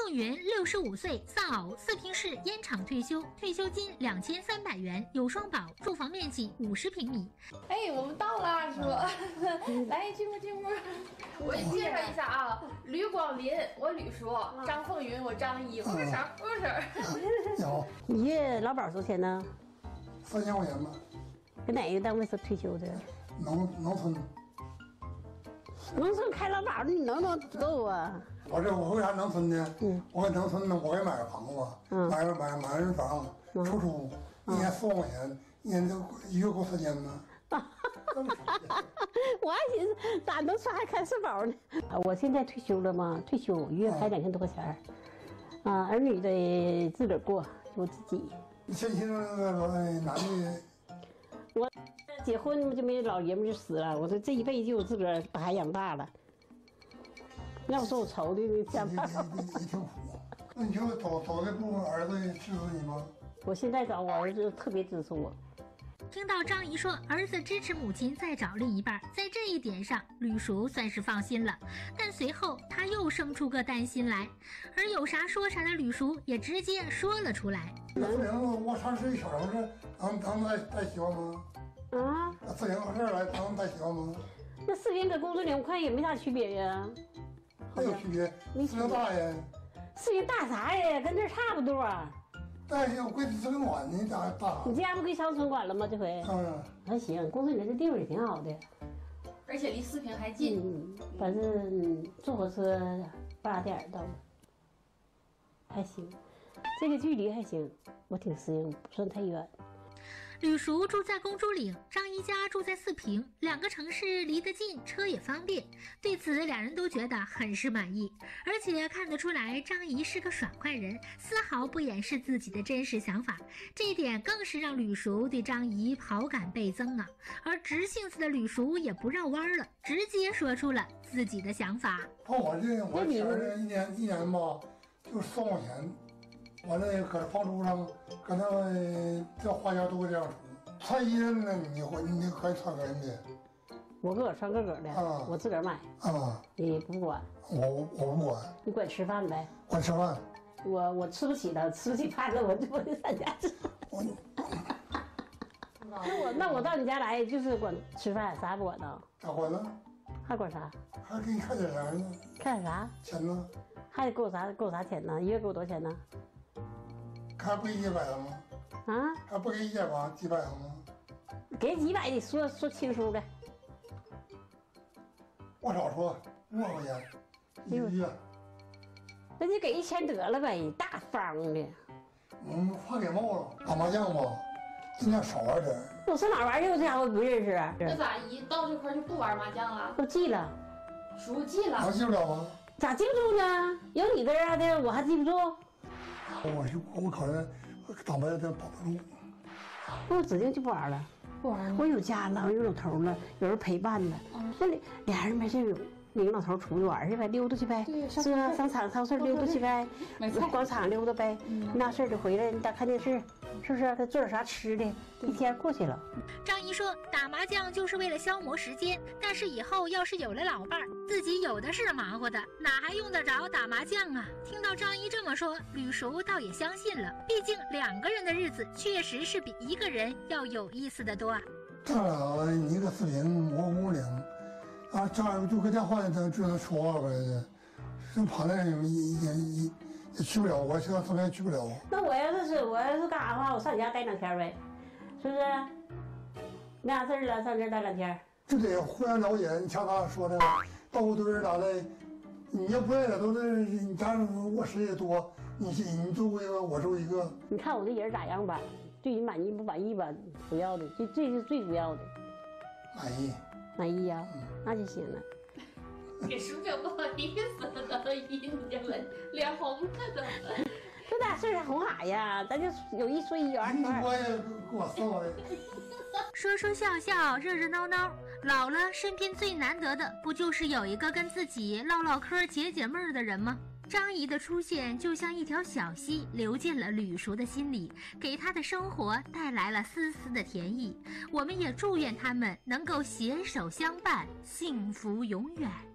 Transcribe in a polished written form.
凤云65岁，丧偶，四平市烟厂退休，退休金2300元，有双保，住房面积50平米。 哎，我们到了，阿叔，来进屋进屋。我介绍一下啊，吕广林，我吕叔；张凤云，我张姨。握手，握手。 有。 你月劳保多少钱呢 ？3000块钱吧。 搁哪个单位是退休的？ 农村。 农村开劳保，你能够啊？ 我为啥农村呢？我搁农村呢，我给买个房子，买人房，出租，一年4万块钱，一年一月够3000呢。 我还寻思咋农村还开社保呢？我现在退休了嘛，退休一月开2000多块钱，儿女得自个儿过，我自己。 现在那个男的， 我结婚就没老爷们就死了，我说这一辈子就我自个儿把孩子养大了。要说我愁的，你想吧。 你挺苦。那你就走这步，儿子支持你吗？ 我现在找我儿子特别支持我。 听到张姨说儿子支持母亲再找另一半，在这一点上吕叔算是放心了，但随后他又生出个担心来，而有啥说啥的吕叔也直接说了出来。 那4零我上市一小城市，当带媳妇吗？ 啊 ？4零到这儿来当带媳妇吗？ 那4零跟工作2块也没啥区别呀。 没有区别，4零大呀。 4零大啥呀？跟这差不多。 但是我归4零管，你咋大？ 你家不归长春管了吗？这回？还行，工作人这地方也挺好的， 而且离4平还近。 反正坐火车8点到，还行，这个距离还行，我挺适应，不算太远。 吕叔住在公主岭，张姨家住在4平，两个城市离得近，车也方便。对此，两人都觉得很是满意，而且看得出来张姨是个爽快人，丝毫不掩饰自己的真实想法。这一点更是让吕叔对张姨好感倍增啊！而直性子的吕叔也不绕弯了，直接说出了自己的想法。 我钱儿一年吧，就4万块钱。完了，搁房租上，搁那这花销都会这样出。穿衣裳呢，你可以穿个人的。 我自个儿穿自个儿的，我自个儿买。你不管？ 我不管。 你管吃饭呗？ 管吃饭。 我吃不起了，吃不起饭了，我就不得上家吃。那我到你家来就是管吃饭，啥也不管呢？ 咋管呢？ 还管啥？ 还给你看点钱呢。 看点啥？ 钱呢？ 还得给我啥钱呢？一月给我多少钱呢？ 还不给100了吗？ 啊？ 还不给100吗？几百了吗？ 给几百，你说清楚的。 我少说5万块钱1个月。 那你给1000得了呗，大方的。 怕给冒了。打麻将吧，尽量少玩点。 我上哪玩去？我这家伙不认识。 那咋一到这块就不玩麻将了？ 都记了。 叔记了。 能记不了吗？ 咋记不住呢？有你搁这的，我还记不住。 我可能打牌的保不住。 我指定就不玩了。不玩了。我有家了，有老头了，有人陪伴了。那俩人没事领老头出去玩去呗，溜达去呗，是吧？上超市溜达去呗，广场溜达呗。那事儿就回来，你咋看电视？是不是？他做点啥吃的，一天过去了。 张姨说，打麻将就是为了消磨时间，但是以后要是有了老伴儿，自己有的是忙活的，哪还用得着打麻将啊？听到张姨这么说，吕叔倒也相信了，毕竟2个人的日子确实是比1个人要有意思的多啊。 咱俩你搁4平，我公主岭，这样就搁电话上只能说话呗的，这旁边也去不了，我现在4平也去不了。 那我要是干啥的话，我上你家待2天呗，是不是？没啥事儿了，上这儿待2天。 就得互相了解，你像他说的，到处堆儿咋的，你要不认识都是你家我事也多，你做一个，我做一个。 你看我这人咋样吧？对你满意不满意吧？不要的，这是最主要的。满意呀，那就行了。 给叔这不好意思了，都阴着了，脸红了都。 这大事还红啥呀？咱就有一说一，有2说2。 我也给我臊的。 说说笑笑，热热闹闹，老了身边最难得的不就是有一个跟自己唠唠嗑、解解闷儿的人吗？张姨的出现就像一条小溪流进了吕叔的心里，给他的生活带来了丝丝的甜意。我们也祝愿他们能够携手相伴，幸福永远。